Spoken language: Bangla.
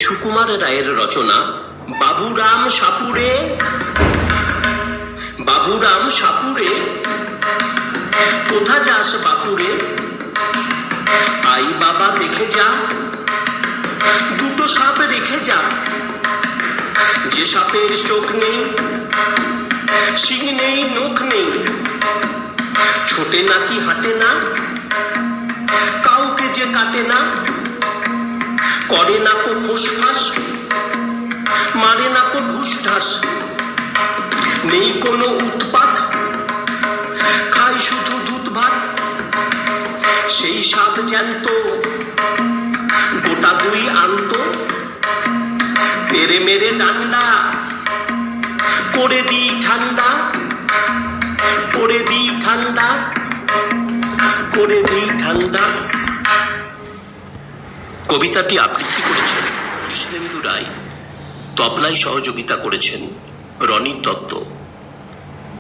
সুকুমার রায়ের রচনা বাবুরাম সাপুড়ে। বাবুরাম সাপুড়ে, কোথা যাস বাপুরে? আই বাবা দেখে যা, দুটো সাপ রেখে যা। যে সাপের চোখ নেই, শিং নেই, নখ নেই, ছোটে নাকি হাঁটে না, কাউকে যে কাটে না, করে না কো ফোসফাস, মারে না কো ঢুস ঢাস, নেই কোনো উৎপাত, খাই শুধু দুধ ভাত। সেই সাপ জ্যান্ত গোটা দুই আনত, পেরে মেরে ডান্ডা করে দিই ঠান্ডা, করে দিই ঠান্ডা, করে দিই ঠান্ডা। কবিতাটি আবৃত্তি করেছেন কৃষ্ণেন্দু রায়, তবলায় সহযোগিতা করেছেন রনি দত্ত।